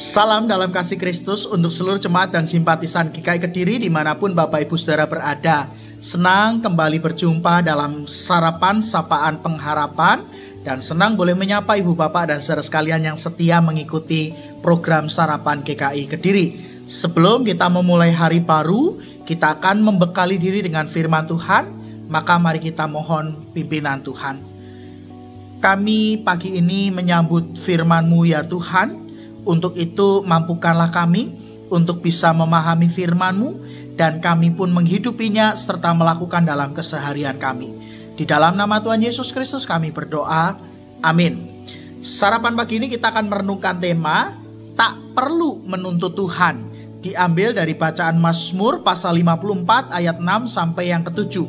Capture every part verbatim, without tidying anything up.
Salam dalam kasih Kristus untuk seluruh jemaat dan simpatisan G K I Kediri dimanapun Bapak Ibu Saudara berada. Senang kembali berjumpa dalam sarapan sapaan pengharapan dan senang boleh menyapa Ibu Bapak dan saudara sekalian yang setia mengikuti program sarapan G K I Kediri. Sebelum kita memulai hari baru, kita akan membekali diri dengan firman Tuhan, maka mari kita mohon pimpinan Tuhan. Kami pagi ini menyambut firman-Mu ya Tuhan. Untuk itu mampukanlah kami untuk bisa memahami firman-Mu dan kami pun menghidupinya serta melakukan dalam keseharian kami. Di dalam nama Tuhan Yesus Kristus kami berdoa. Amin. Sarapan pagi ini kita akan merenungkan tema tak perlu menuntut Tuhan. Diambil dari bacaan Mazmur pasal lima puluh empat ayat enam sampai yang ketujuh.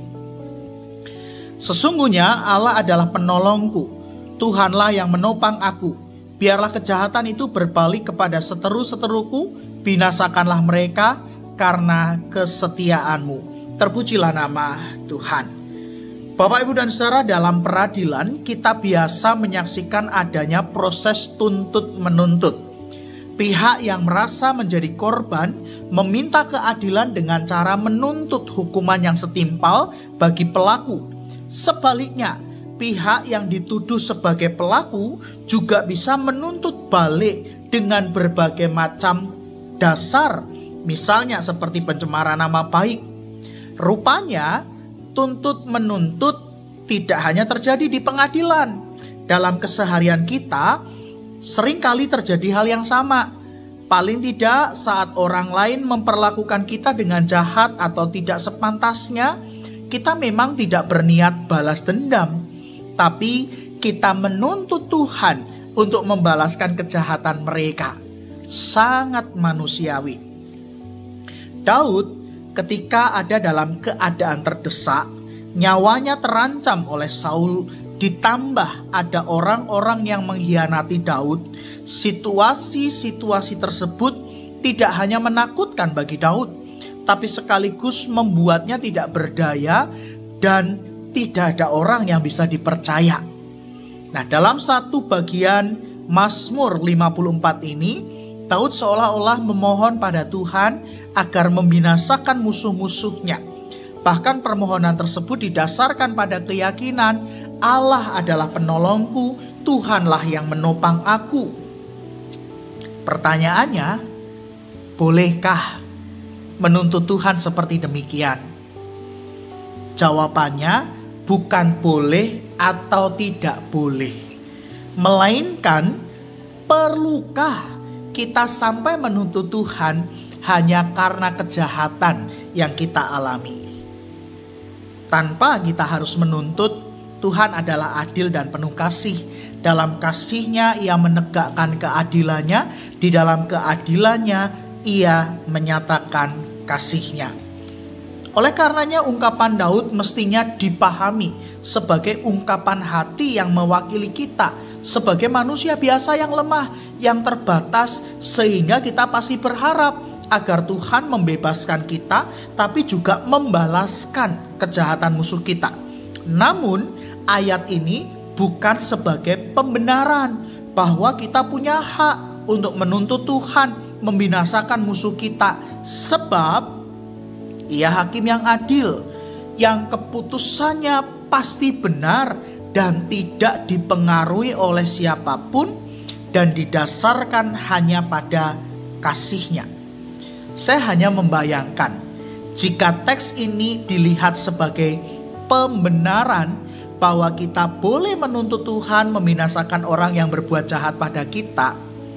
Sesungguhnya Allah adalah penolongku, Tuhanlah yang menopang aku. Biarlah kejahatan itu berbalik kepada seteru-seteruku, binasakanlah mereka karena kesetiaan-Mu. Terpujilah nama Tuhan. Bapak, Ibu, dan saudara, dalam peradilan kita biasa menyaksikan adanya proses tuntut-menuntut. Pihak yang merasa menjadi korban meminta keadilan dengan cara menuntut hukuman yang setimpal bagi pelaku. Sebaliknya, pihak yang dituduh sebagai pelaku juga bisa menuntut balik dengan berbagai macam dasar, misalnya seperti pencemaran nama baik. Rupanya, tuntut menuntut tidak hanya terjadi di pengadilan. Dalam keseharian kita, seringkali terjadi hal yang sama. Paling tidak saat orang lain memperlakukan kita dengan jahat atau tidak sepantasnya, kita memang tidak berniat balas dendam. Tapi kita menuntut Tuhan untuk membalaskan kejahatan mereka. Sangat manusiawi. Daud ketika ada dalam keadaan terdesak, nyawanya terancam oleh Saul, ditambah ada orang-orang yang mengkhianati Daud. Situasi-situasi tersebut tidak hanya menakutkan bagi Daud, tapi sekaligus membuatnya tidak berdaya dan tidak ada orang yang bisa dipercaya. Nah, dalam satu bagian Mazmur lima puluh empat ini, Daud seolah-olah memohon pada Tuhan agar membinasakan musuh-musuhnya. Bahkan permohonan tersebut didasarkan pada keyakinan Allah adalah penolongku, Tuhanlah yang menopang aku. Pertanyaannya, bolehkah menuntut Tuhan seperti demikian? Jawabannya, bukan boleh atau tidak boleh, melainkan perlukah kita sampai menuntut Tuhan hanya karena kejahatan yang kita alami. Tanpa kita harus menuntut, Tuhan adalah adil dan penuh kasih. Dalam kasih-Nya Ia menegakkan keadilannya, di dalam keadilannya Ia menyatakan kasih-Nya. Oleh karenanya ungkapan Daud mestinya dipahami sebagai ungkapan hati yang mewakili kita sebagai manusia biasa yang lemah, yang terbatas, sehingga kita pasti berharap agar Tuhan membebaskan kita, tapi juga membalaskan kejahatan musuh kita. Namun ayat ini bukan sebagai pembenaran bahwa kita punya hak untuk menuntut Tuhan membinasakan musuh kita, sebab Ia hakim yang adil, yang keputusannya pasti benar dan tidak dipengaruhi oleh siapapun dan didasarkan hanya pada kasih-Nya. Saya hanya membayangkan jika teks ini dilihat sebagai pembenaran bahwa kita boleh menuntut Tuhan membinasakan orang yang berbuat jahat pada kita.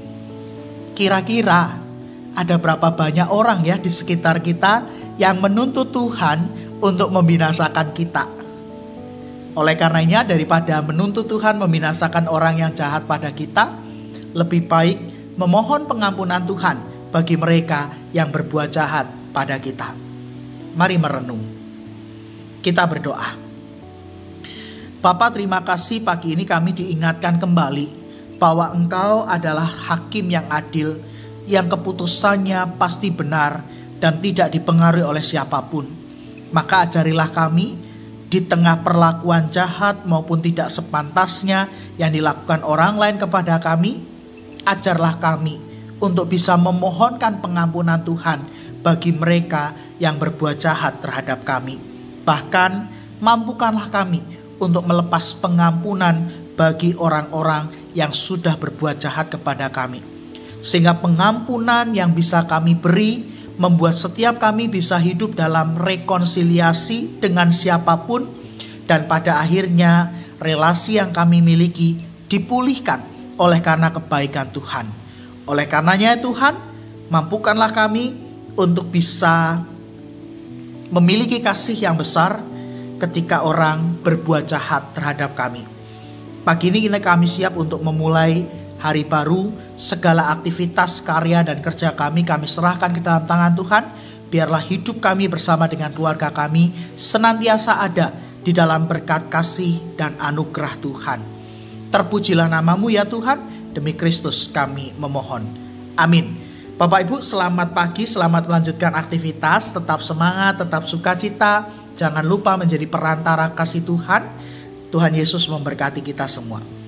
Kira-kira ada berapa banyak orang ya di sekitar kita yang menuntut Tuhan untuk membinasakan kita? Oleh karenanya, daripada menuntut Tuhan membinasakan orang yang jahat pada kita, lebih baik memohon pengampunan Tuhan bagi mereka yang berbuat jahat pada kita. Mari merenung. Kita berdoa. Bapa, terima kasih pagi ini kami diingatkan kembali bahwa Engkau adalah hakim yang adil, yang keputusannya pasti benar dan tidak dipengaruhi oleh siapapun. Maka ajarilah kami di tengah perlakuan jahat maupun tidak sepantasnya yang dilakukan orang lain kepada kami, ajarlah kami untuk bisa memohonkan pengampunan Tuhan bagi mereka yang berbuat jahat terhadap kami. Bahkan mampukanlah kami untuk melepas pengampunan bagi orang-orang yang sudah berbuat jahat kepada kami. Sehingga pengampunan yang bisa kami beri membuat setiap kami bisa hidup dalam rekonsiliasi dengan siapapun, dan pada akhirnya relasi yang kami miliki dipulihkan oleh karena kebaikan Tuhan. Oleh karenanya Tuhan, mampukanlah kami untuk bisa memiliki kasih yang besar ketika orang berbuat jahat terhadap kami. Pagi ini kami siap untuk memulai hari baru. Segala aktivitas, karya, dan kerja kami, kami serahkan ke dalam tangan Tuhan. Biarlah hidup kami bersama dengan keluarga kami senantiasa ada di dalam berkat kasih dan anugerah Tuhan. Terpujilah namamu ya Tuhan, demi Kristus kami memohon. Amin. Bapak Ibu, selamat pagi, selamat melanjutkan aktivitas. Tetap semangat, tetap sukacita. Jangan lupa menjadi perantara kasih Tuhan. Tuhan Yesus memberkati kita semua.